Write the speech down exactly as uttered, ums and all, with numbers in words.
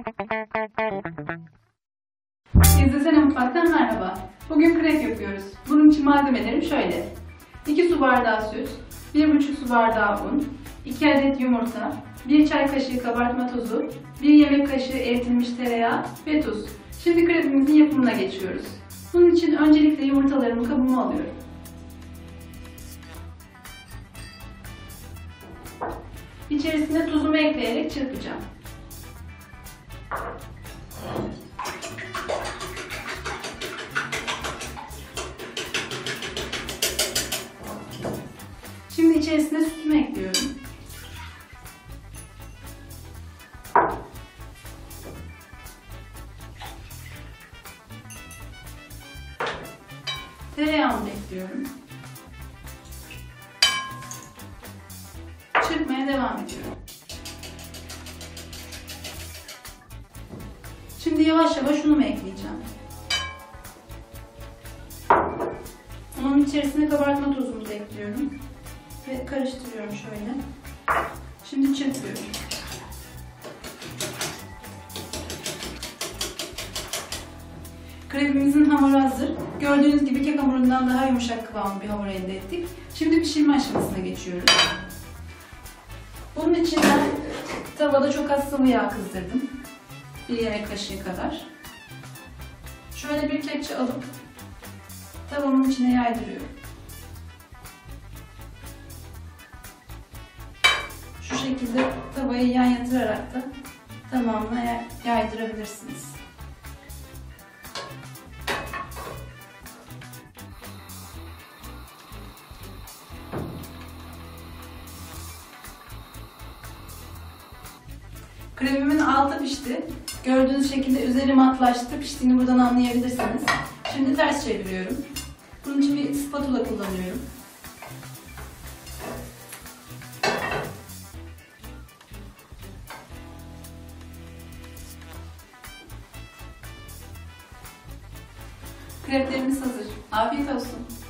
İzlesene Mutfak'tan merhaba. Bugün krep yapıyoruz. Bunun için malzemelerim şöyle. iki su bardağı süt, bir buçuk su bardağı un, iki adet yumurta, bir çay kaşığı kabartma tozu, bir yemek kaşığı eritilmiş tereyağı ve tuz. Şimdi krepimizin yapımına geçiyoruz. Bunun için öncelikle yumurtalarımı kabıma alıyorum. İçerisine tuzumu ekleyerek çırpacağım. Şimdi içerisine sütümü ekliyorum. Tereyağımı ekliyorum. Çırpmaya devam ediyorum. Şimdi yavaş yavaş unumu ekleyeceğim. Unun içerisine kabartma tozumuzu ekliyorum. Ve karıştırıyorum şöyle. Şimdi çırpıyorum. Krepimizin hamuru hazır. Gördüğünüz gibi kek hamurundan daha yumuşak kıvamlı bir hamur elde ettik. Şimdi pişirme aşamasına geçiyoruz. Bunun için ben tavada çok az sıvı yağ kızdırdım. Bir yemek kaşığı kadar. Şöyle bir kepçe alıp tavamın içine yaydırıyorum. Şu şekilde tavayı yan yatırarak da tamamına yaydırabilirsiniz. Krepimin altı pişti. Gördüğünüz şekilde üzeri matlaştı. Piştiğini buradan anlayabilirsiniz. Şimdi ters çeviriyorum. Bunun için bir spatula kullanıyorum. Kreplerimiz hazır. Afiyet olsun.